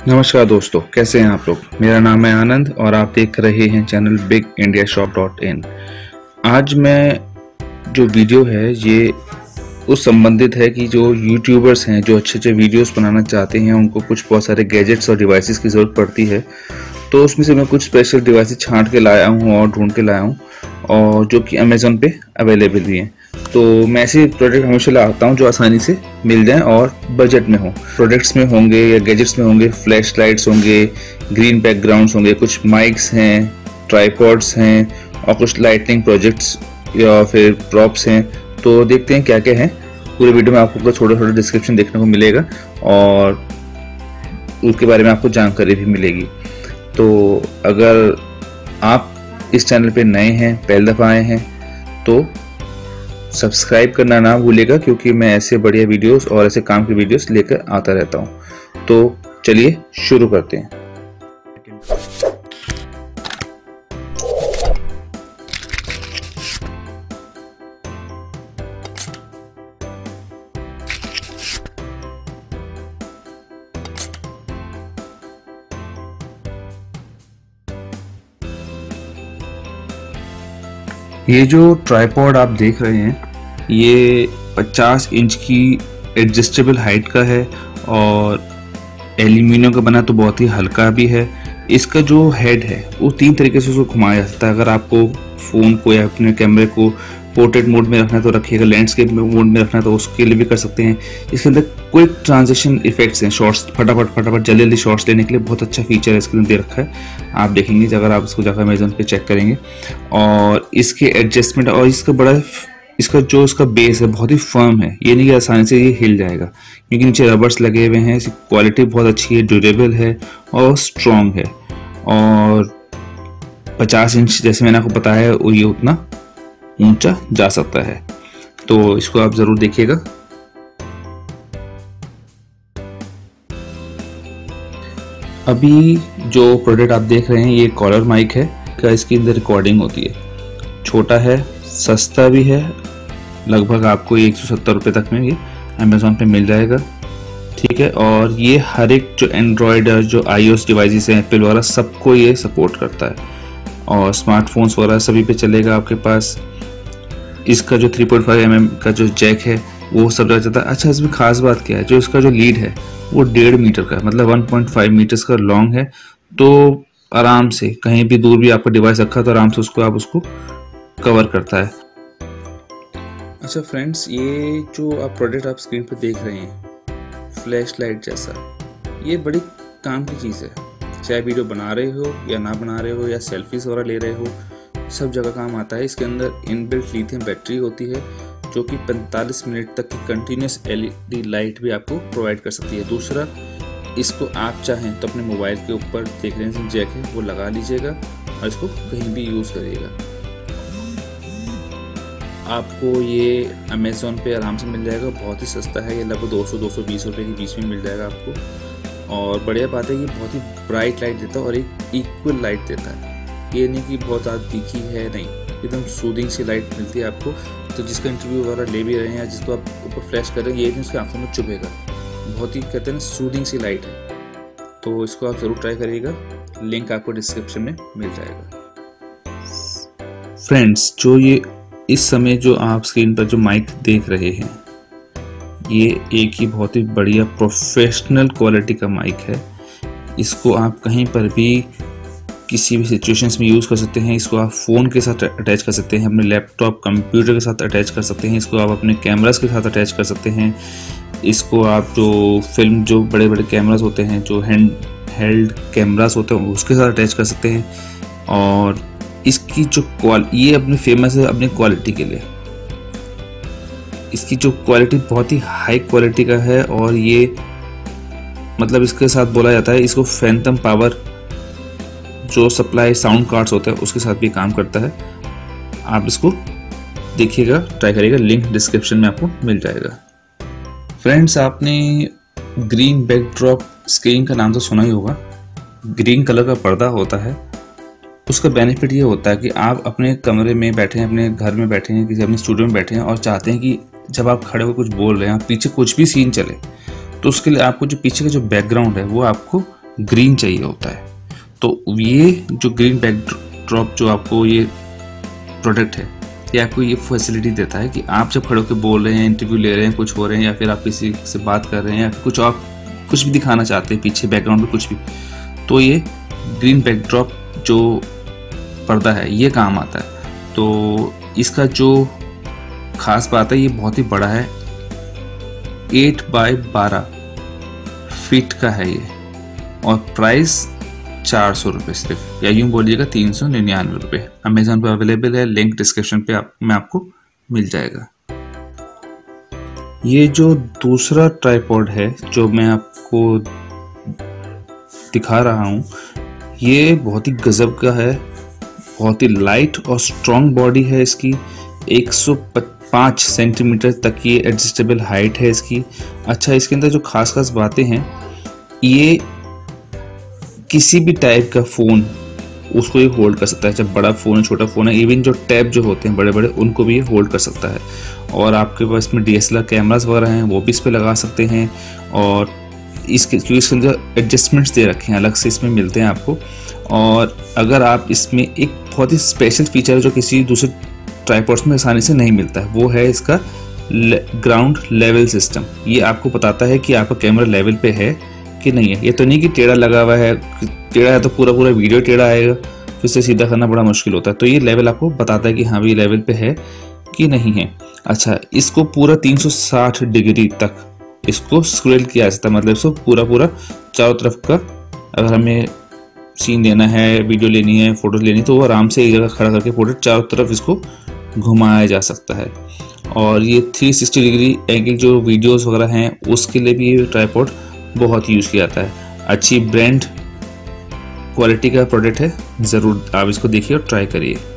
नमस्कार दोस्तों, कैसे हैं आप लोग। मेरा नाम है आनंद और आप देख रहे हैं चैनल bigindiashop.in। आज मैं जो वीडियो है ये उस संबंधित है कि जो यूट्यूबर्स हैं जो अच्छे वीडियोस बनाना चाहते हैं, उनको कुछ बहुत सारे गैजेट्स और डिवाइसेस की ज़रूरत पड़ती है। तो उसमें से मैं कुछ स्पेशल डिवाइसेस छांट के लाया हूँ और ढूंढ के लाया हूँ, और जो कि अमेज़ॉन पे अवेलेबल भी हैं। तो मैं ऐसे प्रोडक्ट हमेशा लाता हूँ जो आसानी से मिल जाएं और बजट में हो। प्रोडक्ट्स में होंगे या गैजेट्स में होंगे फ्लैश लाइट्स होंगे, ग्रीन बैकग्राउंड्स होंगे, कुछ माइक्स हैं, ट्राइपॉड्स हैं और कुछ लाइटनिंग प्रोजेक्ट्स या फिर प्रॉप्स हैं। तो देखते हैं क्या क्या है। पूरे वीडियो में आपको छोटा छोटा डिस्क्रिप्शन देखने को मिलेगा और उसके बारे में आपको जानकारी भी मिलेगी। तो अगर आप इस चैनल पे नए हैं, पहली दफ़ा आए हैं, तो सब्सक्राइब करना ना भूलिएगा, क्योंकि मैं ऐसे बढ़िया वीडियोस और ऐसे काम की वीडियोस लेकर आता रहता हूँ। तो चलिए शुरू करते हैं। ये जो ट्राइपॉड आप देख रहे हैं ये 50 इंच की एडजस्टेबल हाइट का है और एल्यूमिनियम का बना, तो बहुत ही हल्का भी है। इसका जो हेड है वो 3 तरीके से उसको घुमाया जा सकता है। अगर आपको फ़ोन को या अपने कैमरे को पोर्ट्रेट मोड में रखना है तो रखिएगा, लैंडस्केप मोड में रखना है तो उसके लिए भी कर सकते हैं। इसके अंदर क्विक ट्रांजिशन इफेक्ट्स हैं, शॉर्ट्स फटाफट जल्दी शॉर्ट्स लेने के लिए बहुत अच्छा फीचर है इसके अंदर दे रखा है। आप देखेंगे अगर आप इसको जाकर अमेज़न पे चेक करेंगे। और इसके एडजस्टमेंट और इसका जो इसका बेस है बहुत ही फर्म है, ये नहीं कि आसानी से ये हिल जाएगा, क्योंकि नीचे रबर्स लगे हुए हैं। इसकी क्वालिटी बहुत अच्छी है, ड्यूरेबल है और स्ट्रॉन्ग है। और 50 इंच जैसे मैंने आपको बताया है ये उतना ऊंचा जा सकता है, तो इसको आप ज़रूर देखिएगा। अभी जो प्रोडक्ट आप देख रहे हैं ये कॉलर माइक है, इसकी अंदर रिकॉर्डिंग होती है। छोटा है, सस्ता भी है, लगभग आपको 170 रुपये तक में ये अमेज़ॉन पे मिल जाएगा, ठीक है। और ये हर एक जो एंड्रॉयड और जो iOS डिवाइसेस हैं, एप्पल वगैरह, सबको ये सपोर्ट करता है और स्मार्टफोन्स वगैरह सभी पे चलेगा आपके पास। इसका जो 3.5 mm का जो जैक है वो सब जगह जाता है। अच्छा, इसमें खास बात क्या है, जो इसका जो लीड है वो 1.5 मीटर का है, मतलब 1.5 मीटर्स का लॉन्ग है। तो आराम से कहीं भी दूर भी आपका डिवाइस रखा तो आराम से उसको कवर करता है। अच्छा फ्रेंड्स, ये जो आप प्रोडक्ट आप स्क्रीन पर देख रहे हैं फ्लैश लाइट जैसा, ये बड़ी काम की चीज़ है। चाहे वीडियो बना रहे हो या ना बना रहे हो या सेल्फीज वगैरह ले रहे हो, सब जगह काम आता है। इसके अंदर इनबिल्ट लिथियम बैटरी होती है जो कि 45 मिनट तक की कंटिन्यूस एलईडी लाइट भी आपको प्रोवाइड कर सकती है। दूसरा, इसको आप चाहें तो अपने मोबाइल के ऊपर देख रहे हैं जैक है वो लगा लीजिएगा और इसको कहीं भी यूज़ करिएगा। आपको ये अमेज़ॉन पे आराम से मिल जाएगा, बहुत ही सस्ता है। ये लगभग 200-220 रुपये के बीच में मिल जाएगा आपको। और बढ़िया बात है, ये बहुत ही ब्राइट लाइट देता है और एक इक्वल लाइट देता है। ये नहीं कि बहुत ज़्यादा दिखी है, नहीं, एकदम सूदिंग सी लाइट मिलती है आपको। तो जिसका इंटरव्यू वगैरह ले भी रहे हैं या जिसको आप ऊपर फ्लैश कर रहे हैं, ये नहीं उसकी आंखों में चुभेगा। बहुत ही कहते हैं ना सूदिंग सी लाइट है। तो इसको आप ज़रूर ट्राई करिएगा, लिंक आपको डिस्क्रिप्शन में मिल जाएगा। फ्रेंड्स, जो ये इस समय जो आप स्क्रीन पर जो माइक देख रहे हैं, ये एक ही बहुत ही बढ़िया प्रोफेशनल क्वालिटी का माइक है। इसको आप कहीं पर भी किसी भी सिचुएशंस में यूज़ कर सकते हैं। इसको आप फ़ोन के साथ अटैच कर सकते हैं, अपने लैपटॉप कंप्यूटर के साथ अटैच कर सकते हैं। इसको आप अपने कैमरास के साथ अटैच कर सकते हैं। इसको आप जो फिल्म जो बड़े बड़े कैमरास होते हैं, जो हैंड हेल्ड कैमरास होते हैं, उसके साथ अटैच कर सकते हैं। और इसकी जो ये अपने फेमस है अपनी क्वालिटी के लिए। इसकी जो क्वालिटी बहुत ही हाई क्वालिटी का है और ये मतलब इसके साथ बोला जाता है इसको फैंटम पावर जो सप्लाई साउंड कार्ड्स होते हैं उसके साथ भी काम करता है। आप इसको देखिएगा, ट्राई करिएगा, लिंक डिस्क्रिप्शन में आपको मिल जाएगा। फ्रेंड्स, आपने ग्रीन बैकड्रॉप स्क्रीन का नाम तो सुना ही होगा। ग्रीन कलर का पर्दा होता है, उसका बेनिफिट ये होता है कि आप अपने कमरे में बैठे हैं, अपने घर में बैठे हैं, किसी अपने स्टूडियो में बैठे हैं और चाहते हैं कि जब आप खड़े होकर कुछ बोल रहे हैं, पीछे कुछ भी सीन चले, तो उसके लिए आपको जो पीछे का जो बैकग्राउंड है वो आपको ग्रीन चाहिए होता है। तो ये जो ग्रीन बैकड्रॉप जो आपको ये प्रोडक्ट है, ये आपको ये फैसिलिटी देता है कि आप जब खड़े होकर बोल रहे हैं, इंटरव्यू ले रहे हैं, कुछ हो रहे हैं, या फिर आप किसी से बात कर रहे हैं, या फिर कुछ और कुछ भी दिखाना चाहते हैं पीछे बैकग्राउंड में कुछ भी, तो ये ग्रीन बैकड्रॉप जो पर्दा है ये काम आता है। तो इसका जो खास बात है, ये बहुत ही बड़ा है, 8 बाय 12 फीट का है ये, और प्राइस 400 रुपये सिर्फ, या यूँ बोलिएगा 399 रुपये। अमेजोन पर अवेलेबल है, लिंक डिस्क्रिप्शन पे में आपको मिल जाएगा। ये जो दूसरा ट्राइपॉड है जो मैं आपको दिखा रहा हूँ, ये बहुत ही गजब का है, बहुत ही लाइट और स्ट्रॉन्ग बॉडी है इसकी, 105 सेंटीमीटर तक ये एडजस्टेबल हाइट है इसकी। अच्छा, इसके अंदर जो खास खास बातें हैं, ये किसी भी टाइप का फ़ोन उसको ये होल्ड कर सकता है, चाहे बड़ा फ़ोन है, छोटा फ़ोन है, इवन जो टैब जो होते हैं बड़े बड़े, उनको भी ये होल्ड कर सकता है। और आपके पास में DSLR कैमरास वगैरह हैं, वो भी इस पर लगा सकते हैं। और इसके अंदर एडजस्टमेंट्स दे रखे हैं, अलग से इसमें मिलते हैं आपको। और अगर आप इसमें एक बहुत ही स्पेशल फीचर है जो किसी दूसरे ट्राइपॉड्स में आसानी से नहीं मिलता है, वो है इसका ग्राउंड लेवल सिस्टम। ये आपको बताता है कि आपका कैमरा लेवल पे है कि नहीं है। ये तो नहीं कि टेढ़ा लगा हुआ है, टेढ़ा है तो पूरा वीडियो टेढ़ा आएगा, फिर से सीधा करना बड़ा मुश्किल होता है। तो ये लेवल आपको बताता है कि हाँ भी लेवल पे है कि नहीं है। अच्छा, इसको पूरा 360 डिग्री तक इसको स्क्रॉल किया जाता है, मतलब इसको पूरा चारों तरफ का, अगर हमें सीन लेना है, वीडियो लेनी है, फोटोज लेनी है, तो वो आराम से एक जगह खड़ा करके पूरे चारों तरफ इसको घुमाया जा सकता है। और ये 360 डिग्री एंगल जो वीडियोस वगैरह हैं उसके लिए भी ये ट्राइपॉड बहुत यूज़ किया जाता है। अच्छी ब्रांड क्वालिटी का प्रोडक्ट है, ज़रूर आप इसको देखिए और ट्राई करिए।